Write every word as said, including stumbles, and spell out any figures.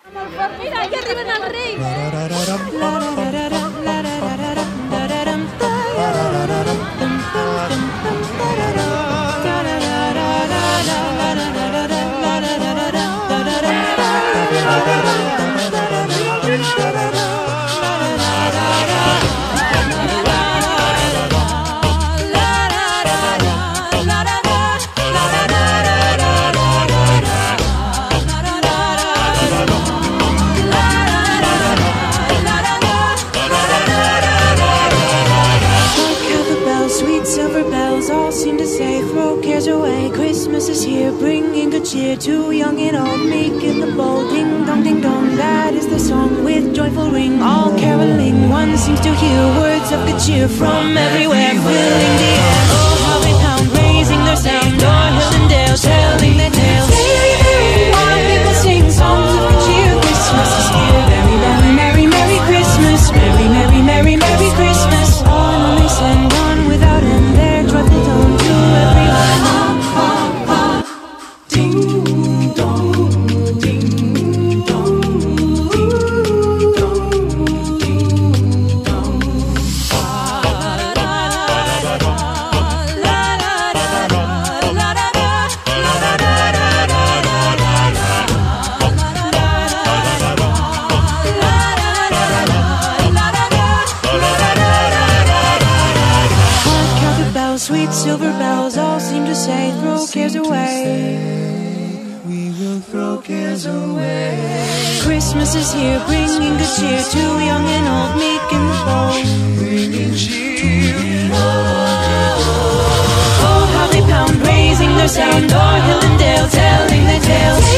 Mira, aquí arriben els reis. Silver bells all seem to say, throw cares away. Christmas is here, bringing good cheer to young and old, meek and the bold. Ding dong, ding dong, that is the song with joyful ring. All caroling, one seems to hear words of good cheer from everywhere, filling the air. Oh, how they pound, raising their sound, o'er hill and dale, telling their tales. Merry, merry, all people sing songs of good cheer. Christmas is here, merry, merry, merry, merry Christmas. Merry, merry, merry, merry Christmas. On they send on without end their joyful tone to everyone. Ah, ah, ah. Ding dong, ding dong, ding dong, ding dong. La la la la la la la la la sweet silver bells all seem to say, throw cares away. We will throw cares away. Christmas is here, bringing good cheer to young and old, meek and bold. Bringing cheer. Oh, how they pound, raising their sound, o'er hill and dale, telling their tales.